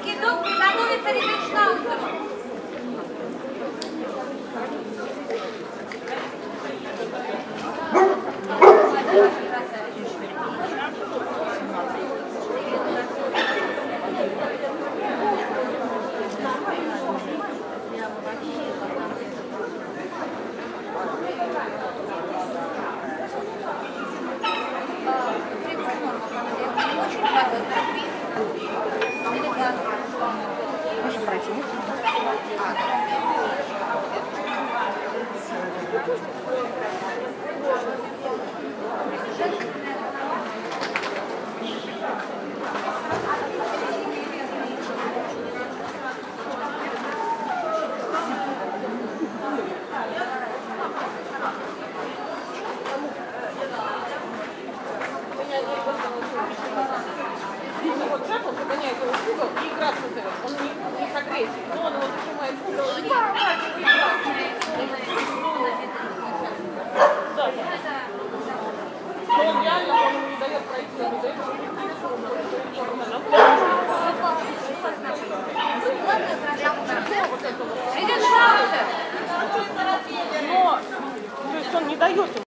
Скидок приготовится Ризенштаузер. Можно пройти? Вот Джек, он загоняет его в угол и играться с этим. Он не согреет, но он его зажимает в угол и да. Но он реально, он ему не дает пройти, он не дает Ризенштаузер. но, то есть он не дает ему.